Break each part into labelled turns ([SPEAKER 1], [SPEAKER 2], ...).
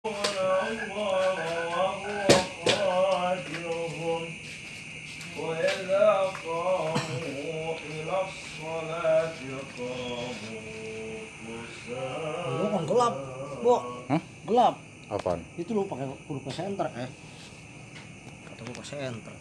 [SPEAKER 1] Lu kan gelap, Bo.
[SPEAKER 2] Hah?
[SPEAKER 1] Gelap.
[SPEAKER 2] Apaan?
[SPEAKER 1] Itu lu pakai huruf senter kata gua ke senter.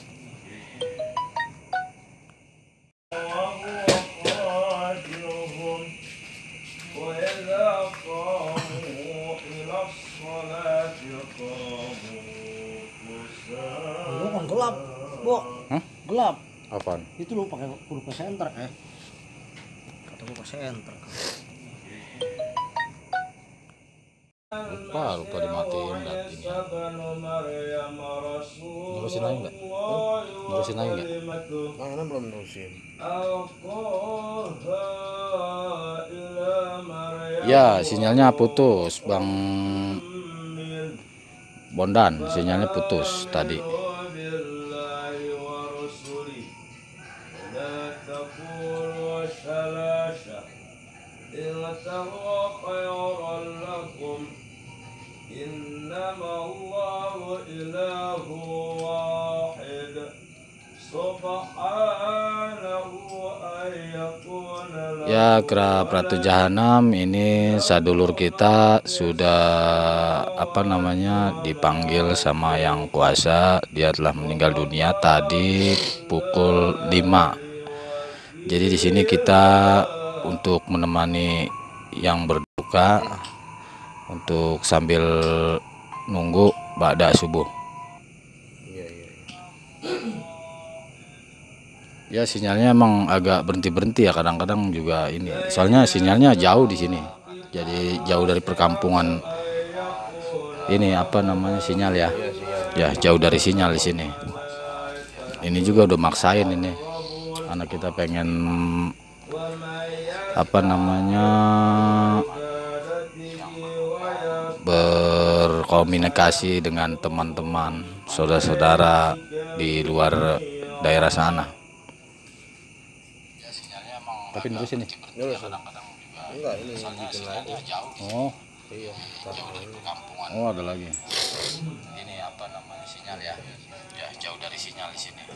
[SPEAKER 1] Lu kan gelap, Bo.
[SPEAKER 2] Hah?
[SPEAKER 1] Gelap.
[SPEAKER 2] Apaan?
[SPEAKER 1] Itu lu pakai huruf senter kata gua ke senter.
[SPEAKER 2] Lupa dimatiin berarti ini. Nerusin aja nggak? Nerusin aja nggak?
[SPEAKER 3] Mana belum nerusin.
[SPEAKER 2] Ya, sinyalnya putus, Bang Bondan. Sinyalnya putus tadi. Ya, Kera Pratu Jahanam ini sadulur kita sudah dipanggil sama yang kuasa. Dia telah meninggal dunia tadi pukul 5. Jadi di sini kita untuk menemani yang berduka untuk sambil nunggu ba'da subuh. Ya, sinyalnya emang agak berhenti ya kadang-kadang juga ini. Soalnya sinyalnya jauh di sini. Jadi jauh dari perkampungan. Ini sinyal ya. Ya, jauh dari sinyal di sini. Ini juga udah maksain ini. Anak kita pengen berkomunikasi dengan teman-teman, saudara-saudara di luar daerah sana. Tapi nerusin nih.
[SPEAKER 3] Enggak, ini bikin lagi.
[SPEAKER 2] Oh.
[SPEAKER 3] Iya.
[SPEAKER 2] Oh, ada lagi. Ini sinyal ya. Ya, jauh dari sinyal di sini.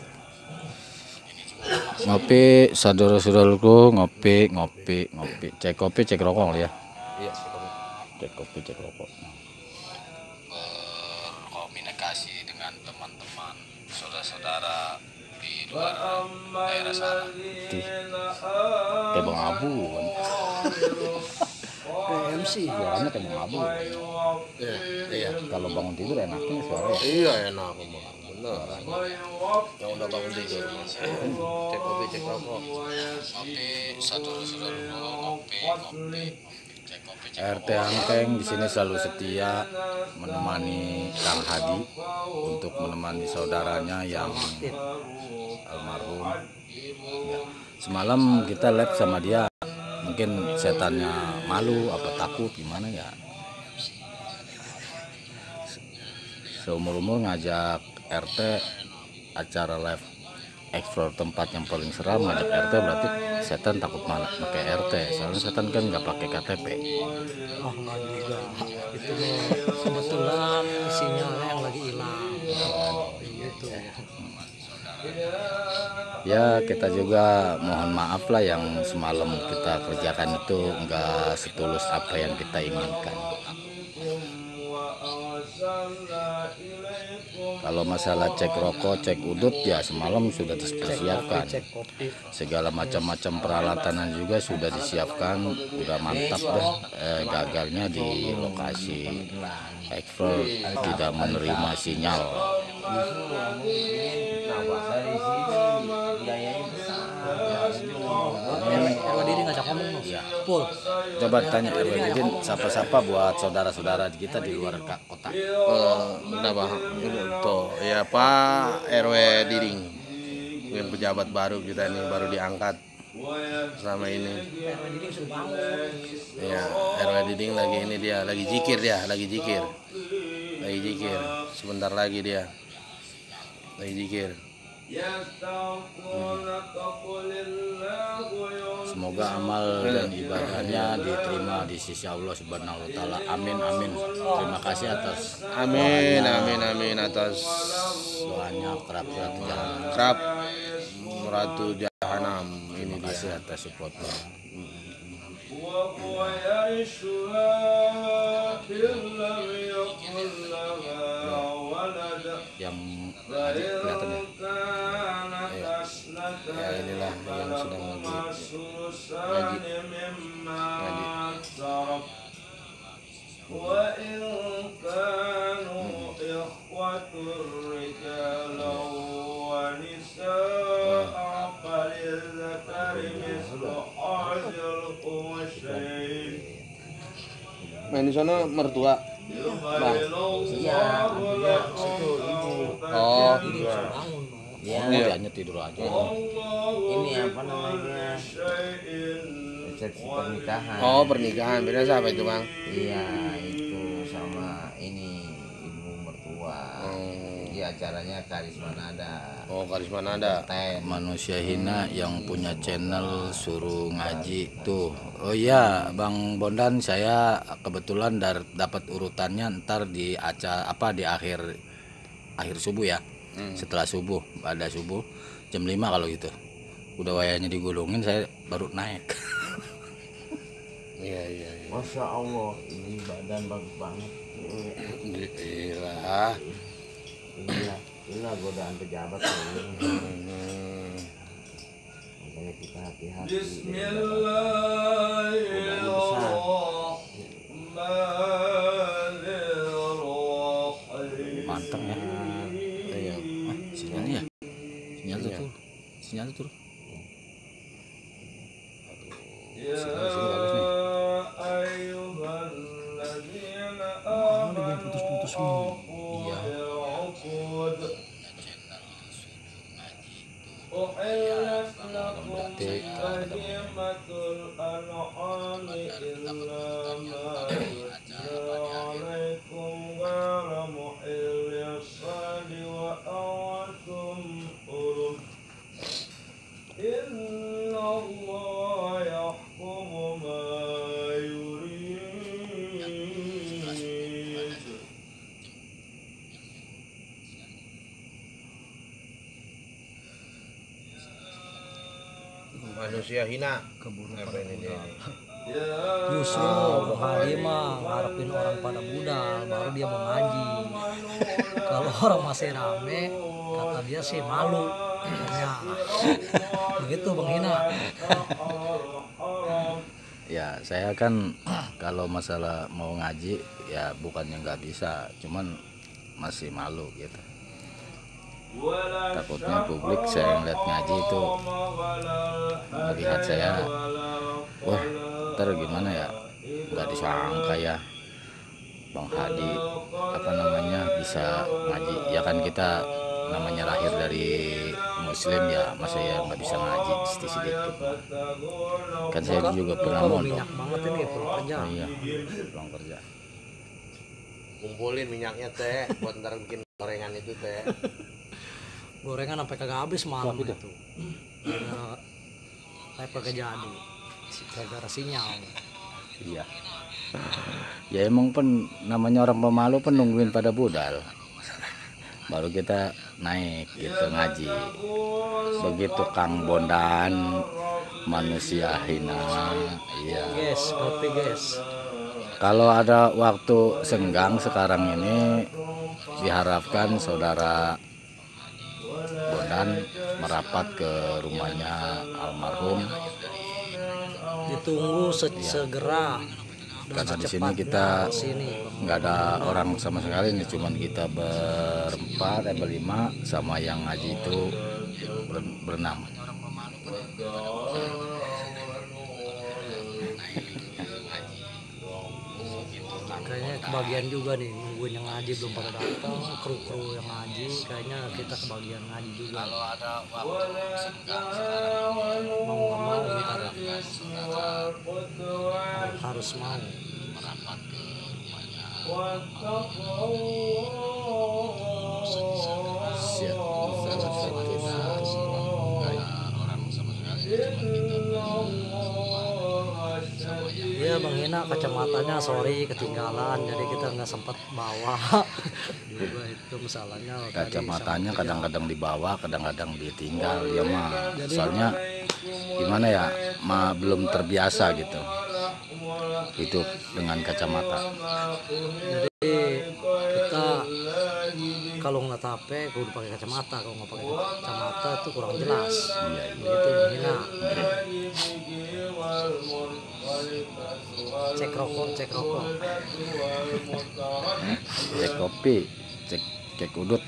[SPEAKER 2] Ngopi, saudara-saudaraku, ngopi. Cek kopi, cek rokok ya.
[SPEAKER 3] Iya,
[SPEAKER 2] cek kopi, cek rokok. Berkomunikasi dengan teman-teman, saudara-saudara di luar daerah sana. Kayak Bang Abu kan.
[SPEAKER 1] MC
[SPEAKER 2] Suaranya kayak Bang Abu.
[SPEAKER 3] Iya.
[SPEAKER 2] Kalau bangun tidur enaknya suaranya.
[SPEAKER 3] Iya, enak bener. Yang udah bangun tidur. Cek kopi, cek rokok.
[SPEAKER 2] Ngopi, saudara-saudaraku, ngopi. RT Angkeng di sini selalu setia menemani Kang Hadi untuk menemani saudaranya yang almarhum. Ya. Semalam kita live sama dia, mungkin setannya malu apa takut gimana ya. Seumur-umur ngajak RT acara live explore tempat yang paling seram, ngajak RT berarti setan takut mana pakai RT, soalnya setan kan nggak pakai KTP.
[SPEAKER 1] Oh, enggak juga. Itu kebetulan sinyalnya yang lagi hilang. Gitu.
[SPEAKER 2] Ya, kita juga mohon maaf lah yang semalam kita kerjakan itu enggak setulus apa yang kita inginkan. Kalau masalah cek rokok, cek udut ya semalam sudah dipersiapkan. Segala macam-macam peralatan juga sudah disiapkan, udah mantap deh. Gagalnya di lokasi Explore tidak menerima sinyal.
[SPEAKER 1] RW Didi ngajak ngomong
[SPEAKER 2] Ya.
[SPEAKER 1] Pul.
[SPEAKER 2] Coba tanya RW Didin siapa-siapa buat saudara-saudara kita di luar kota.
[SPEAKER 3] Kenapa? Tuh, ya Pak RW Diding. Yang pejabat baru kita ini baru diangkat selama ini.
[SPEAKER 1] RW Didi sudah bangun.
[SPEAKER 3] Ya, RW Diding lagi ini dia, lagi zikir. Sebentar lagi dia. Lagi zikir.
[SPEAKER 2] Semoga amal dan ibadahnya diterima di sisi Allah Subhanahu wa taala. Amin amin. Terima kasih atas
[SPEAKER 3] Amin amin amin atas
[SPEAKER 2] doanya
[SPEAKER 3] kerap Ratu Jahanam. Ini
[SPEAKER 2] Terima kasih
[SPEAKER 3] dia.
[SPEAKER 2] atas supportnya. Yang adik kelihatan ya.
[SPEAKER 3] Ya inilah yang sedang ngaji. Main di sana mertua, bang.
[SPEAKER 1] Iya, dia situ ibu.
[SPEAKER 3] Oh,
[SPEAKER 1] Jadi
[SPEAKER 3] iya.
[SPEAKER 1] bangun.
[SPEAKER 2] Iya,
[SPEAKER 3] Iya.
[SPEAKER 2] hanya tidur aja.
[SPEAKER 1] Ini apa namanya? Resepsi pernikahan.
[SPEAKER 3] Oh pernikahan, beda siapa itu bang?
[SPEAKER 1] Iya, itu sama ini ibu mertua. Jadi acaranya Karisma Nada.
[SPEAKER 3] Oh Karisma Nada.
[SPEAKER 1] Ten.
[SPEAKER 2] Manusia hina yang punya channel suruh ngaji tuh. Oh iya, Bang Bondan, saya kebetulan dapat urutannya ntar di acara di akhir subuh ya. Setelah subuh, pada subuh jam 5 kalau gitu. Udah wayanya digulungin, saya baru naik.
[SPEAKER 3] Iya iya.
[SPEAKER 1] Masya Allah, ini badan bagus banget.
[SPEAKER 3] Gila.
[SPEAKER 1] Inilah godaan pejabat. Makanya kita hati-hati. Godaan besar.
[SPEAKER 2] Mantap ya.
[SPEAKER 3] Iya.
[SPEAKER 2] Sinyalnya ya. Sinyal tuh tuh. Sinyal tuh tuh. Sinyal di sini bagus nih.
[SPEAKER 1] Putus-putus
[SPEAKER 2] Iya. Berarti
[SPEAKER 3] Manusia hina. Apa ini dia?
[SPEAKER 4] Justru Bang Hadi mah ngarepin orang pada budal baru dia mau ngaji. Kalau orang masih rame kata dia sih malu. Ya. Begitu Bang Hina.
[SPEAKER 2] ya saya kan kalau masalah mau ngaji ya bukannya nggak bisa, cuman masih malu gitu. Takutnya publik saya ngeliat ngaji itu melihat saya, wah ntar gimana ya, nggak disangka ya Bang Hadi bisa ngaji. Ya kan kita namanya lahir dari muslim ya, masa ya nggak bisa ngaji sedikit. Kan saya juga pernah mondok.
[SPEAKER 4] Minyak banget ini pulang kerja.
[SPEAKER 2] Iya, pulang kerja.
[SPEAKER 3] Kumpulin minyaknya teh buat ntar bikin gorengan itu teh.
[SPEAKER 4] Gorengan sampai kagak habis malam itu. Saya pakai jadi. Gara-gara sinyal.
[SPEAKER 2] Iya. Ya emang namanya orang pemalu nungguin pada budal. Baru kita naik gitu ngaji. Begitu Kang Bondan, manusia hina. Iya.
[SPEAKER 4] Guys, ngerti guys.
[SPEAKER 2] Kalau ada waktu senggang sekarang ini, diharapkan saudara Bondan merapat ke rumahnya almarhum.
[SPEAKER 4] Ditunggu segera.
[SPEAKER 2] Karena di sini kita nggak ada orang sama sekali, ini cuman kita berlima sama yang ngaji itu berenam.
[SPEAKER 4] Kayaknya kebagian juga nih nungguin yang ngaji belum pada datang, kru yang ngaji kayaknya kita kebagian ngaji juga. Kalau ada waktu mau ntar harus mau merapat ke rumahnya.
[SPEAKER 2] Siap. Salah satu orang sama sekali
[SPEAKER 4] Iya Bang Hina, kacamatanya sorry ketinggalan, jadi kita nggak sempat bawa juga itu masalahnya. Tadi
[SPEAKER 2] kacamatanya
[SPEAKER 4] sama
[SPEAKER 2] kadang-kadang dibawa, kadang-kadang ditinggal dia mah. Soalnya gimana ya, belum terbiasa gitu hidup dengan kacamata.
[SPEAKER 4] Jadi kita kalau nggak tape kudu pakai kacamata, kalau nggak pakai kacamata itu kurang jelas.
[SPEAKER 2] Iya,
[SPEAKER 4] Begitu Bang Hina. Cek rokok, cek rokok.
[SPEAKER 2] Cek kopi, cek udut.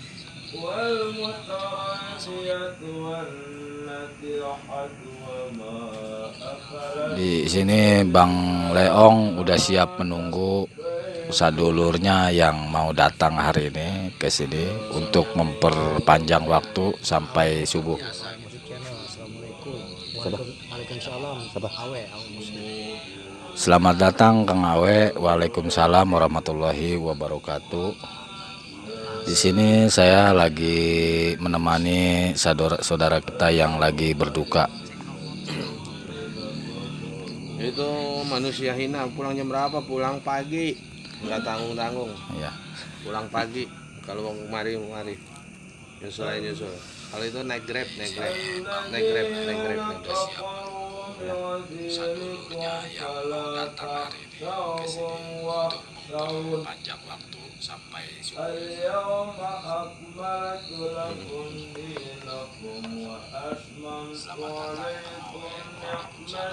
[SPEAKER 2] Di sini Bang Leong udah siap menunggu sadulurnya yang mau datang hari ini ke sini untuk memperpanjang waktu sampai subuh.
[SPEAKER 4] Assalamualaikum. Waalaikumsalam. Awe muslim.
[SPEAKER 2] Selamat datang Kang Awe. Waalaikumsalam warahmatullahi wabarakatuh. Di sini saya lagi menemani saudara kita yang lagi berduka.
[SPEAKER 3] Itu manusia hina, pulang jam berapa? Pulang pagi, nggak tanggung-tanggung.
[SPEAKER 2] Ya.
[SPEAKER 3] Pulang pagi, kalau mau mari. Nyusul aja nyusul. Kalau itu naik grab.
[SPEAKER 2] Sadulurnya yang mau datang hari ini ke sini untuk memperpanjang waktu sampai subuh. Selamat datang.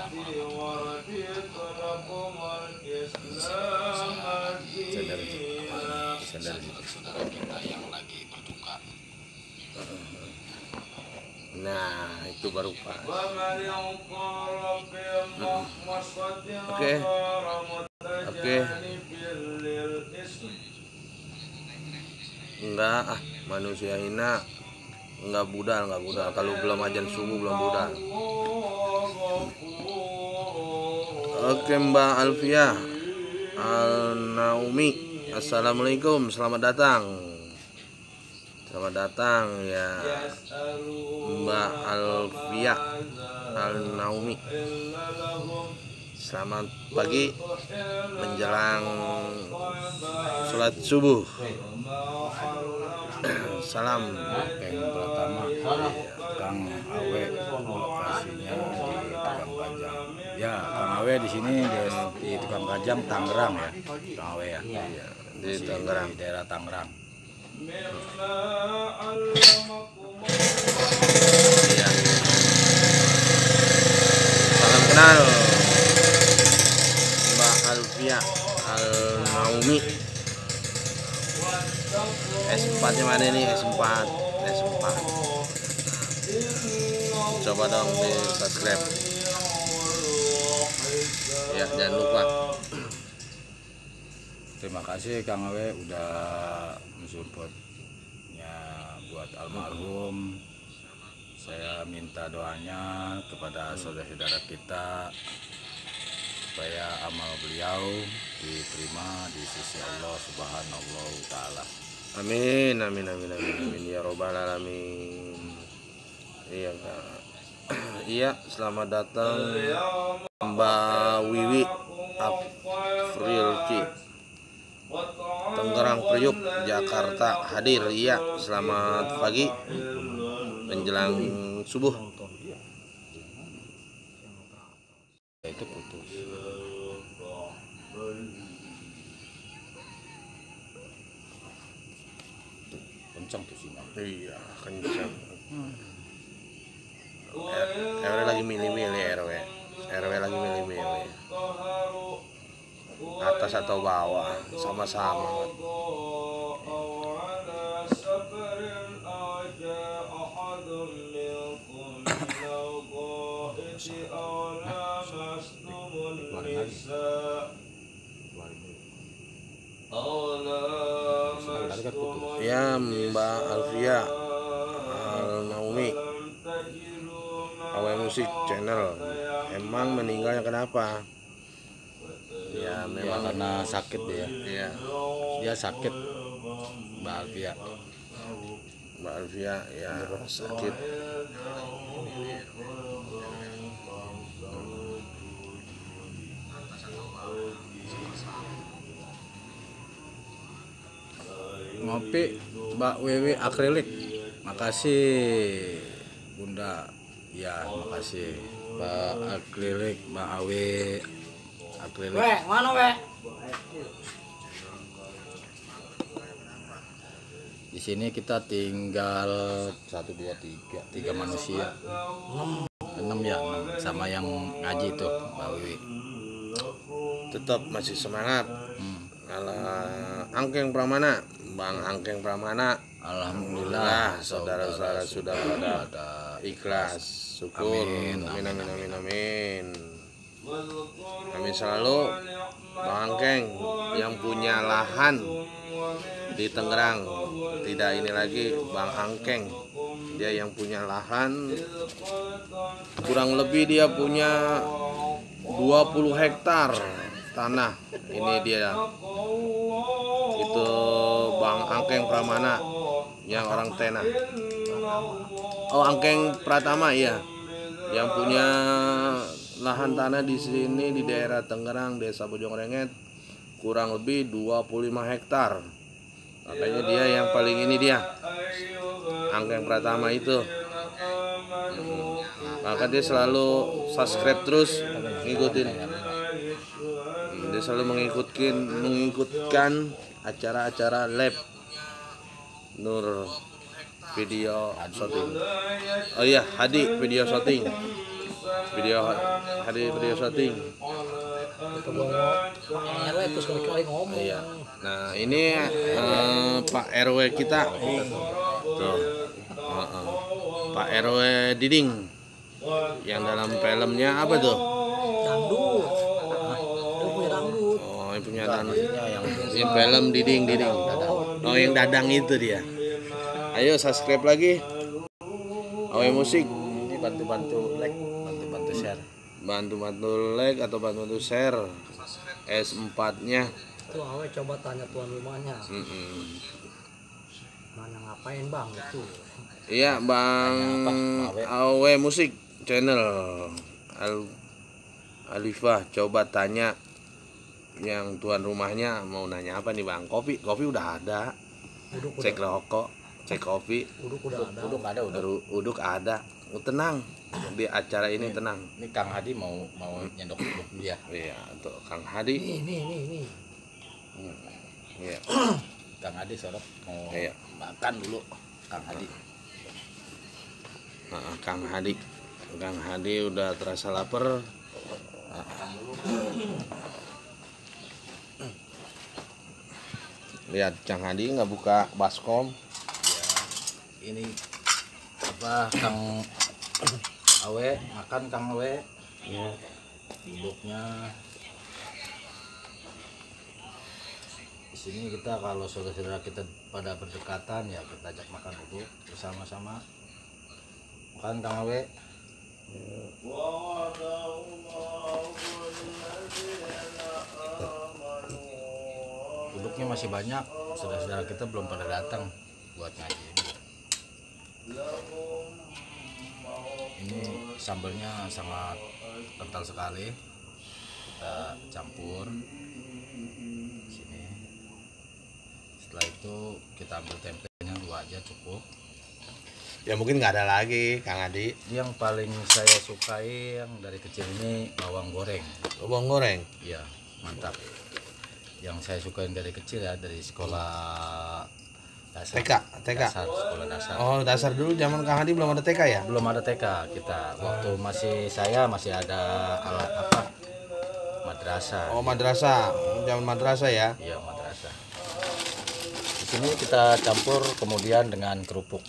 [SPEAKER 2] Saudara kita yang lagi berduka.
[SPEAKER 3] Nah, itu baru pas. Oke. Enggak, manusia hina enggak budal. Kalau belum azan subuh belum budal. Oke, Mbak Alfia Al-Naumi, assalamualaikum, selamat datang. Selamat datang ya Mbak Alfia Al-Naumi. Selamat pagi menjelang sholat subuh. Salam.
[SPEAKER 2] Yang pertama Kang Awe, lokasinya di Tukang Kajang. Ya, Kang Awe di sini di Tukang Kajang Tangerang ya. Kang Awe ya.
[SPEAKER 3] Iya, di
[SPEAKER 2] Masih
[SPEAKER 3] Tangerang.
[SPEAKER 2] Di daerah Tangerang.
[SPEAKER 3] Iya. Salam kenal Mbak Alfia Al-Naumi. S4 nya mana nih? S4. Coba dong di subscribe ya, jangan lupa.
[SPEAKER 2] Terima kasih Kang Awe udah mensupportnya buat almarhum. Saya minta doanya kepada saudara-saudara kita supaya amal beliau diterima di sisi Allah Subhanahu wa taala.
[SPEAKER 3] Amin ya robbal alamin. Iya Kak. Iya, selamat datang Mbak Wiwi Afrilki, Tangerang Priuk, Jakarta hadir. Iya, selamat pagi menjelang subuh.
[SPEAKER 2] Itu putus. Kencang tuh sinyal.
[SPEAKER 3] Iya, kencang. RW lagi milih-milih RW lagi milih-milih. Atas atau bawah, sama-sama. Ya Mbak Alfia Al-Naumi, Awe Musik Channel. Emang meninggalnya kenapa? Ya
[SPEAKER 2] Ya,
[SPEAKER 3] memang
[SPEAKER 2] karena sakit dia.
[SPEAKER 3] ya.
[SPEAKER 2] Dia sakit Mbak Alfia.
[SPEAKER 3] Mbak Alfia ya sakit.
[SPEAKER 2] Ngopi Mbak Wewe akrilik. Makasih Bunda. Ya, makasih. Mbak akrilik, Mbak Awe akrilik.
[SPEAKER 4] Weh, mana weh?
[SPEAKER 2] Di sini kita tinggal 1 2 3 manusia. 6 ya, 6 sama yang ngaji tuh, Mbak Wewe.
[SPEAKER 3] Tetap masih semangat. Ala Angkeng Pramana, Bang Angkeng Pramana.
[SPEAKER 2] Alhamdulillah,
[SPEAKER 3] saudara-saudara sudah pada ikhlas, syukur.
[SPEAKER 2] Amin,
[SPEAKER 3] Amin, amin, amin, amin. Amin selalu. Bang Angkeng yang punya lahan di Tangerang, tidak ini lagi Bang Angkeng, dia yang punya lahan, kurang lebih dia punya 20 hektar tanah. Ini dia, itu Bang Angkeng Pramana yang orang Tena. Oh, Angkeng Pratama ya, yang punya lahan tanah di sini di daerah Tangerang, Desa Bojongrenget, kurang lebih 25 hektar. Makanya dia yang paling ini dia, Angkeng Pratama itu. Maka dia selalu subscribe terus, ngikutin. Dia selalu mengikutkan acara-acara lab Nur video shooting. Oh iya, Hadi video shooting. Hadi video shooting.
[SPEAKER 4] Itu Pak RW itu sekali-kali ngomong.
[SPEAKER 3] Iya. Nah, ini Pak RW kita. Tuh. Pak RW Diding. Yang dalam filmnya apa tuh?
[SPEAKER 4] Dangdut. Dia punya dangdut.
[SPEAKER 3] Oh, yang punya yang film Diding. Oh, yang Dadang itu dia. Ayo subscribe lagi. Awe Musik.
[SPEAKER 2] Ini bantu-bantu like, bantu-bantu share.
[SPEAKER 3] Bantu-bantu like atau bantu-bantu share. S4-nya.
[SPEAKER 4] Tuh Awe coba tanya tuan rumahnya. Mana ngapain Bang itu?
[SPEAKER 3] Iya, Bang Awe Musik channel Alifah, coba tanya yang tuan rumahnya mau nanya apa nih Bang? Kopi udah ada. Cek rokok, cek kopi.
[SPEAKER 4] Uduk udah ada.
[SPEAKER 3] Uduk ada. Tenang. Di acara ini tenang.
[SPEAKER 2] Ini Kang Hadi mau nyendok dia.
[SPEAKER 3] Iya, tuh Kang Hadi.
[SPEAKER 4] Nih.
[SPEAKER 3] Iya.
[SPEAKER 2] Kang Hadi sorot mau
[SPEAKER 3] Iya.
[SPEAKER 2] makan dulu. Kang Hadi.
[SPEAKER 3] Kang Hadi udah terasa lapar. Lihat Kang Hadi nggak buka baskom.
[SPEAKER 2] Ya, ini apa Kang Awe makan Kang Awe. Ya, duduknya di sini kita kalau saudara-saudara kita pada berdekatan ya kita ajak makan dulu bersama-sama. Makan Kang Awe. Duduknya masih banyak, saudara-saudara kita belum pada datang buat ngaji ini. Ini sambalnya sangat kental sekali. Kita campur sini. Setelah itu kita ambil tempenya 2 aja cukup.
[SPEAKER 3] Ya mungkin nggak ada lagi Kang Hadi.
[SPEAKER 2] Yang paling saya sukai yang dari kecil ini bawang goreng.
[SPEAKER 3] Bawang goreng.
[SPEAKER 2] Iya, mantap. Yang saya sukain dari kecil ya dari sekolah dasar.
[SPEAKER 3] TK.
[SPEAKER 2] Sekolah dasar.
[SPEAKER 3] Oh, dasar dulu zaman Kang Hadi belum ada TK ya?
[SPEAKER 2] Belum ada TK kita. Waktu masih ada alat apa? Madrasah.
[SPEAKER 3] Oh, madrasah. Zaman madrasah ya.
[SPEAKER 2] Iya, madrasah. Di sini kita campur kemudian dengan kerupuk.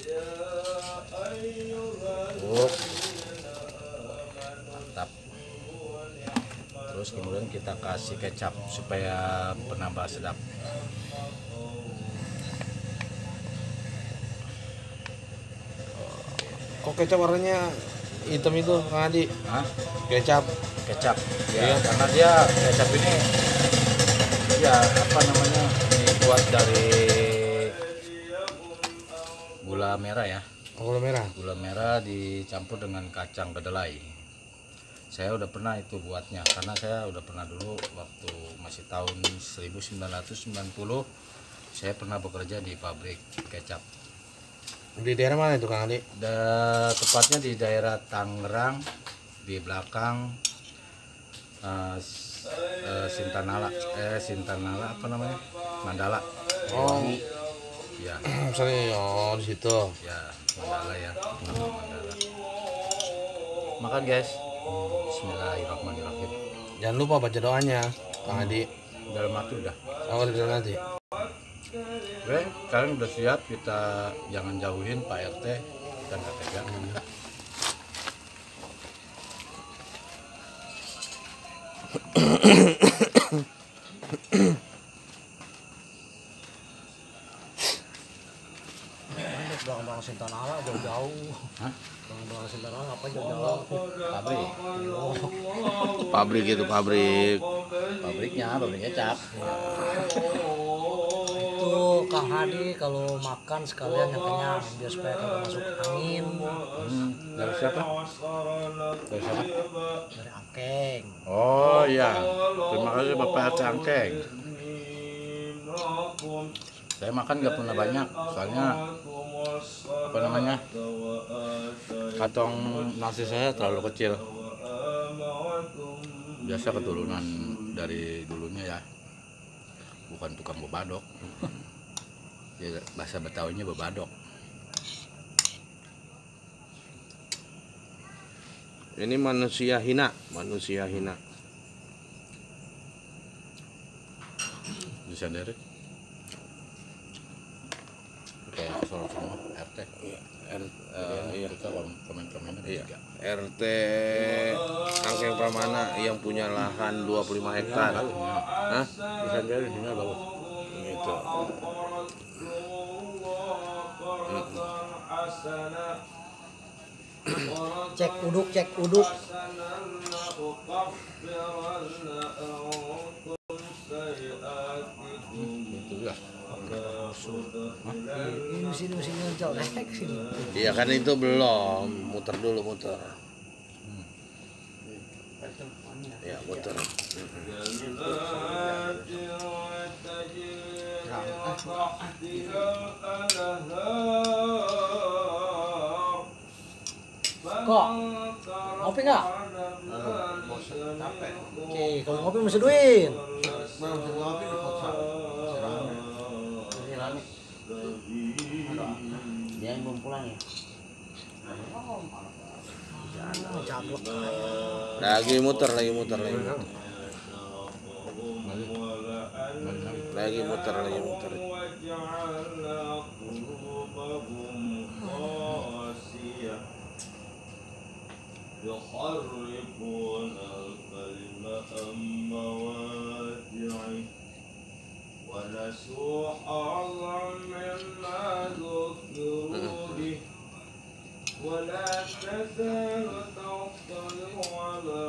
[SPEAKER 2] Mantap. Terus kemudian kita kasih kecap supaya penambah sedap.
[SPEAKER 3] Kok kecap warnanya hitam itu Kang Hadi?
[SPEAKER 2] Hah?
[SPEAKER 3] Kecap.
[SPEAKER 2] Kecap. Ya,
[SPEAKER 3] Iya.
[SPEAKER 2] karena dia kecap ini ya apa namanya dibuat dari gula merah ya.
[SPEAKER 3] Gula merah.
[SPEAKER 2] Gula merah dicampur dengan kacang kedelai. Saya udah pernah itu buatnya karena saya udah pernah dulu waktu masih tahun 1990 saya pernah bekerja di pabrik kecap.
[SPEAKER 3] Di daerah mana itu Kang Adi?
[SPEAKER 2] Tepatnya di daerah Tangerang, di belakang Sintanala apa namanya? Mandala.
[SPEAKER 3] Oh,
[SPEAKER 2] Ya,
[SPEAKER 3] sorry, di situ.
[SPEAKER 2] ya Mandala ya. Mandala. Makan guys. Bismillahirrahmanirrahim.
[SPEAKER 3] Jangan lupa baca doanya Kang Adi.
[SPEAKER 2] Dalam hati udah.
[SPEAKER 3] Oh, di dalam nanti.
[SPEAKER 2] Oke, kalian udah siap, kita jangan jauhin Pak RT dan KTK.
[SPEAKER 4] Bang Sintanala jauh-jauh.
[SPEAKER 2] Hah?
[SPEAKER 4] Bang Sintanala apa jauh-jauh?
[SPEAKER 2] Pabrik.
[SPEAKER 3] Pabrik itu pabrik.
[SPEAKER 2] Pabrik kecap.
[SPEAKER 4] Itu Kang Hadi kalau makan sekalian yang kenyang biar supaya kagak masuk angin.
[SPEAKER 2] Dari siapa? Dari siapa?
[SPEAKER 4] Dari Angkeng.
[SPEAKER 2] Oh iya, terima kasih Bapak RT Angkeng. Saya makan nggak pernah banyak, soalnya apa namanya, kantong nasi saya terlalu kecil. Biasa keturunan dari dulunya ya, bukan tukang bebadok. Ya, bahasa Betawinya bebadok.
[SPEAKER 3] Ini manusia hina, manusia hina.
[SPEAKER 2] Bisa dari kayak soal semua RT.
[SPEAKER 3] Iya.
[SPEAKER 2] Kita komen-komennya
[SPEAKER 3] Iya.
[SPEAKER 2] juga.
[SPEAKER 3] RT Angkeng Pramana yang punya lahan 25 hektar. Hah?
[SPEAKER 2] Bisa dari sini bagus.
[SPEAKER 3] Gitu.
[SPEAKER 4] Cek uduk.
[SPEAKER 2] Itu ya.
[SPEAKER 4] Ini sini jelek sini.
[SPEAKER 3] Iya kan itu belum, muter dulu muter. Ya muter.
[SPEAKER 4] Kok ngopi nggak? Oke, kalau ngopi mesti duit.
[SPEAKER 1] Dia yang belum pulang ya.
[SPEAKER 4] Caplok.
[SPEAKER 3] Lagi muter. Lagi muter.
[SPEAKER 5] يحرفون الكلم عن مواضعه ونسوا حظا مما ذكروا به ولا تزال تطلع على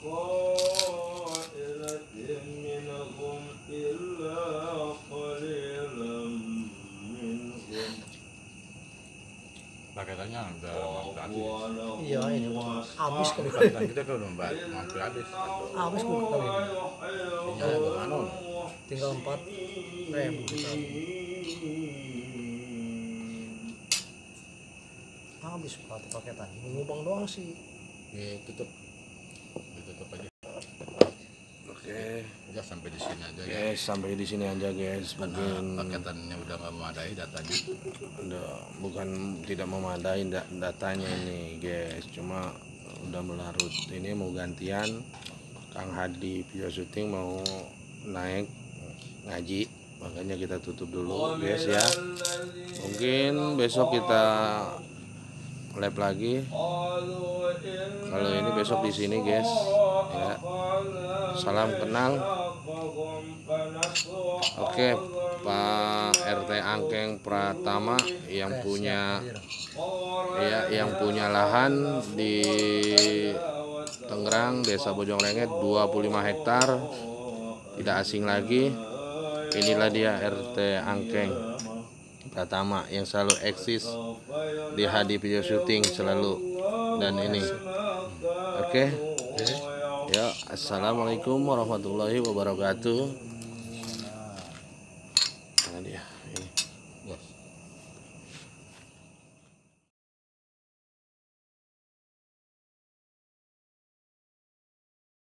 [SPEAKER 5] خائنة منهم إلا قليلا منهم
[SPEAKER 2] Paketannya udah habis.
[SPEAKER 4] Iya ini habis kali.
[SPEAKER 2] Paketan kita kan udah hampir habis.
[SPEAKER 4] Habis kali ini.
[SPEAKER 2] Ya, bagaimana?
[SPEAKER 4] Tinggal 4.000 kita. Habis paketan. Ngubang doang sih.
[SPEAKER 2] Ditutup aja.
[SPEAKER 3] Oke.
[SPEAKER 2] Udah sampai di sini aja ya.
[SPEAKER 3] Guys, sampai di sini aja guys. Mungkin
[SPEAKER 2] Paketannya udah nggak memadai datanya.
[SPEAKER 3] bukan tidak memadai datanya ini guys, cuma udah melarut. Ini mau gantian Kang Hadi video syuting mau naik ngaji, makanya kita tutup dulu guys ya. Mungkin besok kita live lagi. Kalau ini besok di sini guys ya. Salam kenal. Oke, Pak RT Angkeng Pratama yang punya lahan di Tangerang, Desa Bojongrenget 25 hektar. Tidak asing lagi. Inilah dia RT Angkeng. Pratama yang selalu eksis di HD video syuting selalu dan ini. Oke. Ya, assalamualaikum warahmatullahi wabarakatuh.